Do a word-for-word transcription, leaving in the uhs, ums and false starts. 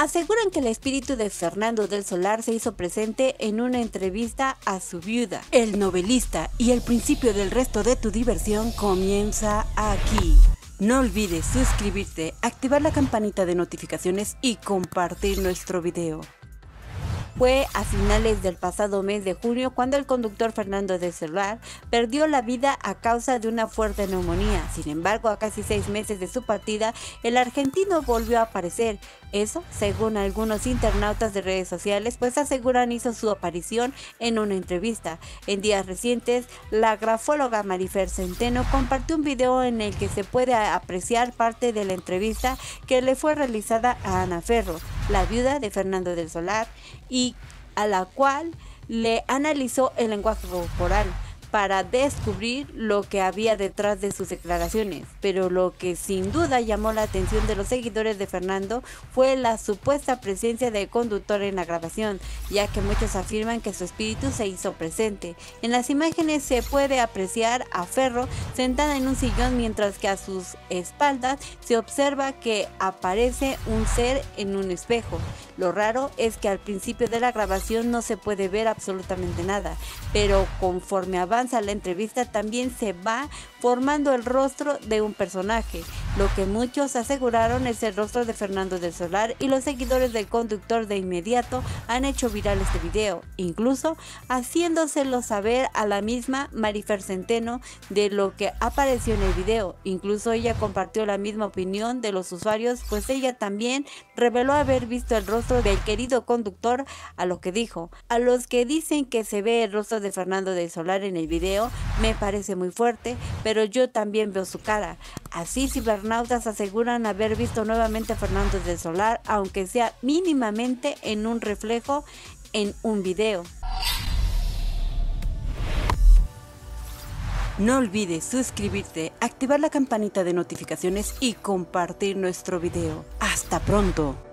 Aseguran que el espíritu de Fernando del Solar se hizo presente en una entrevista a su viuda, el novelista, y el principio del resto de tu diversión comienza aquí. No olvides suscribirte, activar la campanita de notificaciones y compartir nuestro video. Fue a finales del pasado mes de junio cuando el conductor Fernando del Solar perdió la vida a causa de una fuerte neumonía. Sin embargo, a casi seis meses de su partida, el argentino volvió a aparecer. Eso, según algunos internautas de redes sociales, pues aseguran hizo su aparición en una entrevista. En días recientes, la grafóloga Marifer Centeno compartió un video en el que se puede apreciar parte de la entrevista que le fue realizada a Ana Ferro, la viuda de Fernando del Solar, y a la cual le analizó el lenguaje corporal para descubrir lo que había detrás de sus declaraciones. Pero lo que sin duda llamó la atención de los seguidores de Fernando fue la supuesta presencia del conductor en la grabación, ya que muchos afirman que su espíritu se hizo presente. En las imágenes se puede apreciar a Ferro sentada en un sillón, mientras que a sus espaldas se observa que aparece un ser en un espejo. Lo raro es que al principio de la grabación no se puede ver absolutamente nada, pero conforme avanza la entrevista también se va formando el rostro de un personaje. Lo que muchos aseguraron es el rostro de Fernando del Solar, y los seguidores del conductor de inmediato han hecho viral este video, incluso haciéndoselo saber a la misma Marifer Centeno de lo que apareció en el video. Incluso ella compartió la misma opinión de los usuarios, pues ella también reveló haber visto el rostro del querido conductor, a lo que dijo: a los que dicen que se ve el rostro de Fernando del Solar en el video, me parece muy fuerte, pero yo también veo su cara. Así, cibernautas aseguran haber visto nuevamente a Fernando del Solar, aunque sea mínimamente en un reflejo en un video. No olvides suscribirte, activar la campanita de notificaciones y compartir nuestro video. ¡Hasta pronto!